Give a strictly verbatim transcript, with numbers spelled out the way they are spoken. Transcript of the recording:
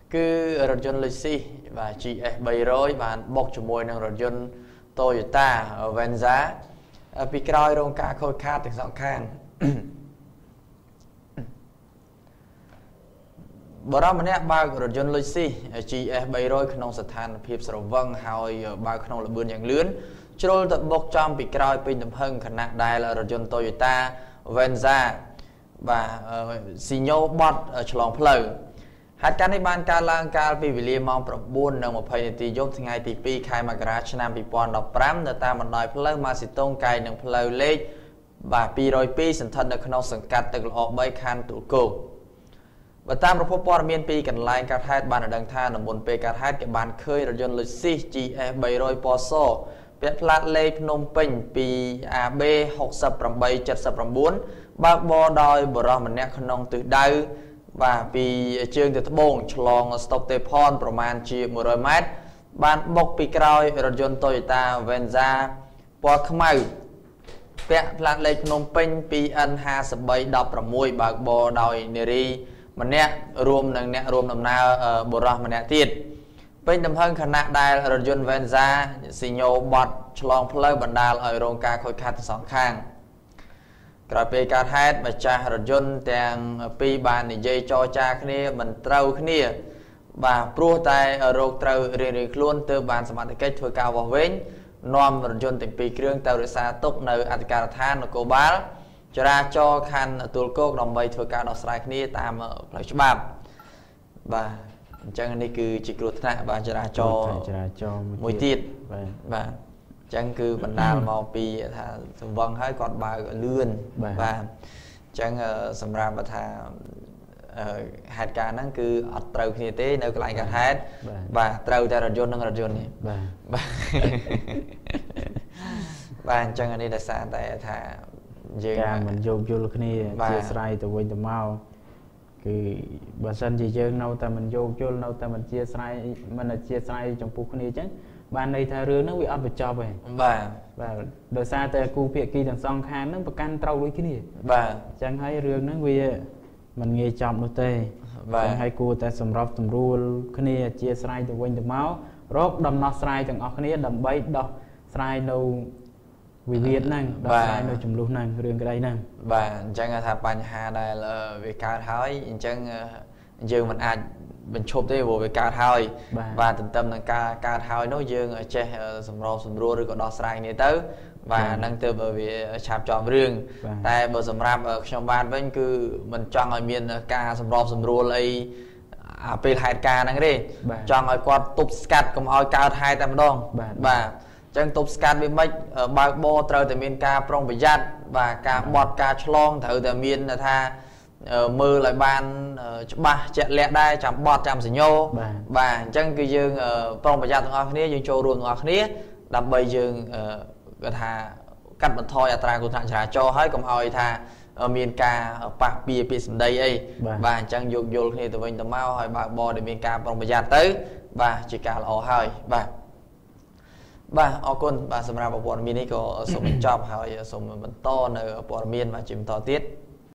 cứ rốt dân Lucy và chị ét bảy trăm bạn bốc cho môi năng rốt dân Toyota ở Venza bị coi rong cả khôi khát từ song khangบรมเนี่ยบางรถยนต์ลุยซี่ จี เอส bảy trămក្នុងស្ថានភាពស្រវឹងហើយបើក្នុងល្បឿនយ៉ាងលឿនជ្រុលទៅបុកចំពីក្រោយពេញទំហឹងខណៈដែលរថយន្ត Toyota Venza បាទស៊ីញ៉ូបត់ឆ្លងផ្លូវហេតុការណ៍នេះបានកើតឡើងកាលពីវេលាម៉ោង 9:20 នាទីយប់ថ្ងៃទី 2 ខែមករាឆ្នាំ ពីរពាន់ដប់ប្រាំ នៅតាមបណ្ដោយផ្លូវម៉ាស៊ីតុងកាយនឹងផ្លូវលេខបាទ ពីររយពីរ សន្ធិដ្ឋនៅក្នុងសង្កាត់ទឹកល្អ 3 ខណ្ឌទួលគោកបើតាមប្រភពព័ត៌មានពីកន្លែងកើតហេតុបានដឹងថានៅមុនពេលកើតហេតុគេបានឃើញរថយន្ត Lexus ជី เอส bảy trăm ពណ៌សពាក់ផ្លាកលេខភ្នំពេញពី អា បេ หกแปดเจ็ดเก้า បើកបរដោយបុរសម្នាក់ក្នុងទិសដៅបាទពីជើងទៅត្បូងឆ្លងស្តុបទេផនប្រមាណជា một trăm ម៉ែត្របានបុកពីក្រោយរថយន្ត Toyota Venza ពណ៌ខ្មៅពាក់ផ្លាកលេខភ្នំពេញ ពី เอ็น ห้าสิบสาม หนึ่งหก បើកបរដោយនារីម្នាក់រួមនឹងអ្នករួមដំណើរបុរសម្នាក់ទៀតពេញទំហឹងខណៈដែលរថយន្ត Venza ស៊ីញ៉ូបត់ឆ្លងផ្លូវបណ្ដាលឲ្យរងការខូចខាតទាំងសងខាងក្រោយពេលកើតហេតុម្ចាស់រថយន្តទាំងពីរបាននិយាយចរចាគ្នាមិនត្រូវគ្នាបាទព្រោះតែរោគត្រូវរៀងៗខ្លួនទើបបានសមត្ថកិច្ចធ្វើការវាស់វែងនាំរថយន្តទាំងពីរគ្រឿងទៅរក្សាទុកនៅអធិការដ្ឋាននគរបាលចរាចរណ៍ខណ្ឌទួលគោកដើម្បីធ្វើការដោះស្រាយគ្នាតាមផ្លូវច្បាប់បាទអញ្ចឹងនេះគឺជាគ្រោះថ្នាក់បាទចរាចរណ៍ចរាចរណ៍មួយទៀតបាទបាទអញ្ចឹងគឺបណ្ដាលមកពីថាសង្វឹងហើយគាត់បើកលឿនបាទអញ្ចឹងសម្រាប់ថាហេតុការណ៍ហ្នឹងគឺអត់ត្រូវគ្នាទេនៅកន្លែងកើតហេតុបាទត្រូវតែរថយន្តនិងរថយន្តនេះបាទបាទអញ្ចឹងនេះដោយសារតែថាយើងការមិនយោគយល់គ្នាជាស្រ័យទៅវិញទៅមកគឺបើសិនជាយើងនៅតែមិនយោគយល់នៅតែមិនជាស្រ័យមិនអធិស្ឋានចំពោះគ្នាអញ្ចឹងបានន័យថារឿងហ្នឹងវាអត់បញ្ចប់ទេបាទបាទដោយសារតែគូភាគីទាំងសងខាងហ្នឹងប្រកាន់ត្រូវដូចគ្នាបាទអញ្ចឹងហើយរឿងហ្នឹងវាមិនងាយចប់នោះទេបាទហើយគួរតែសម្របសម្រួលគ្នាអធិស្ឋានទៅវិញទៅមករកដំណោះស្រាយទាំងអស់គ្នាដើម្បីដោះស្រាយនៅវិវាទហ្នឹងដោះស្រាយនៅចំនួនហ្នឹងរឿងក្តីហ្នឹងបាទអញ្ចឹងថាបញ្ហាដែលវាកើតហើយអញ្ចឹងយើងមិនអាចបញ្ឈប់ទេព្រោះវាកើតហើយបាទទន្ទឹមនឹងការកើតហើយនោះយើងចេះសម្របសម្រួលឬក៏ដោះស្រាយគ្នាទៅបាទហ្នឹងទើបវាឆាប់ចប់រឿងតែបើសម្រាប់ខ្ញុំបាទវិញគឺមិនចង់ឲ្យមានការសម្របសម្រួលអីអាពេលហេតុការណ៍ហ្នឹងទេចង់ឲ្យគាត់ទប់ស្កាត់កុំឲ្យកើតហេតុតែម្ដងបាទចឹងទប់ស្កាត់វាមិនបើកបរត្រូវតែមានការប្រុងប្រយ័ត្នបាទការបត់ការឆ្លងត្រូវតែមានថាមើលឲ្យបានច្បាស់ជាក់លាក់ដែរចាំបត់ចាំសញ្ញោបាទអញ្ចឹងគឺយើងប្រុងប្រយ័ត្នទាំងអស់គ្នាយើងចូលរួមទាំងអស់គ្នាដើម្បីយើងគាត់ថាកាត់បន្ថយអត្រាគ្រោះថ្នាក់ចរាចរណ៍ហើយកុំឲ្យថាមានការប៉ះពៀពាក្យសម្ដីអីបាទអញ្ចឹងយោគយល់គ្នាទៅវិញទៅមកឲ្យបើកបរដែលមានការប្រុងប្រយ័ត្នទៅបាទជាការល្អហើយបាទបាទអរគុណបាទសម្រាប់ព័ត៌មាននេះក៏សូមបញ្ចប់ហើយសូមបន្តនៅព័ត៌មានបាទជាបន្តទៀត